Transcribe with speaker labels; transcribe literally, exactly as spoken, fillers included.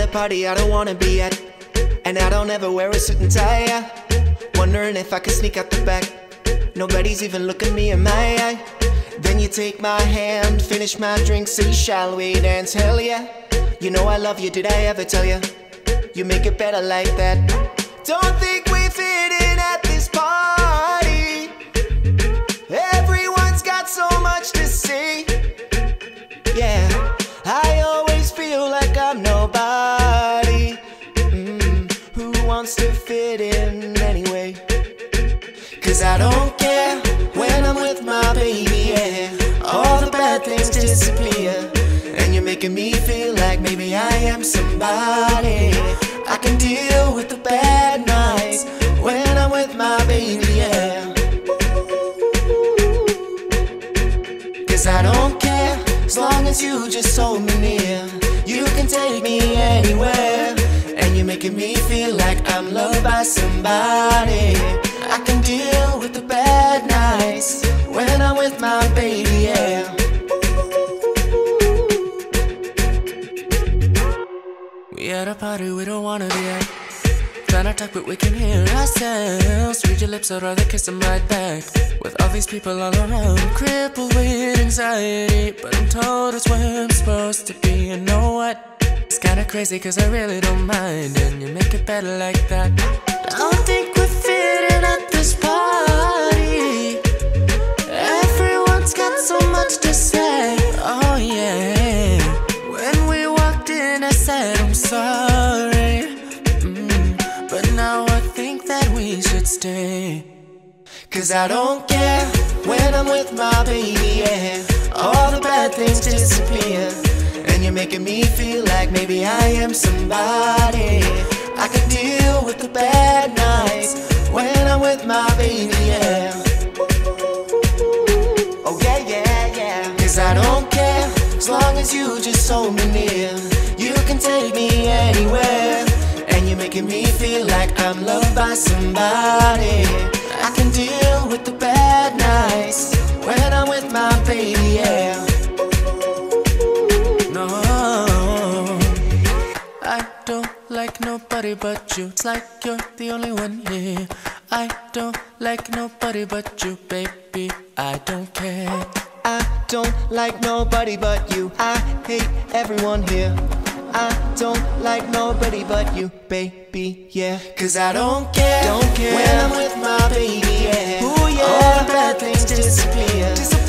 Speaker 1: party I don't wanna be at, and I don't ever wear a suit and tie, yeah. Wondering if I could sneak out the back. Nobody's even looking me in my eye. Then you take my hand, finish my drink, say shall we dance, hell yeah. You know I love you, did I ever tell you? You make it better like that. Don't think we fit in at this party. Everyone's got so much to say. Yeah, I always feel like I'm nobody. mm, Who wants to fit in anyway? Cause I don't care when I'm with my baby, yeah. All the bad things disappear, and you're making me feel like maybe I am somebody. I can deal with the bad nights when I'm with my baby, yeah. Cause I don't care, as long as you just hold me near. You can take me anywhere, and you're making me feel like I'm loved by somebody. I can deal with the bad nights when I'm with my baby, yeah.
Speaker 2: We at a party we don't wanna be at. Trying to talk but we can hear ourselves. Read your lips, I'd rather kiss them right back. With all these people all around, crippled with anxiety, but I'm told it's where I'm supposed to be. You know what? It's kinda crazy cause I really don't mind, and you make it better like that. I don't think we're fitting at this party. Everyone's got so much to say. Oh yeah. When we walked in I said I'm sorry, mm, but now I think that we should stay.
Speaker 1: Cause I don't care when I'm with my baby, yeah. All the bad things disappear, and you're making me feel like maybe I am somebody. I can deal with the bad nights when I'm with my baby, yeah. Oh yeah, yeah, yeah. Cause I don't care, as long as you just hold me near. You can take me anywhere, and you're making me feel like I'm loved by somebody. I can deal with the bad nights when I'm with my baby, yeah.
Speaker 2: No, I don't like nobody but you. It's like you're the only one here. I don't like nobody but you, baby. I don't care.
Speaker 1: I don't like nobody but you. I hate everyone here. I don't like nobody but you, baby, yeah. Cause I don't care, don't care when I'm with my baby, yeah. Ooh, yeah. All the bad things disappear, disappear.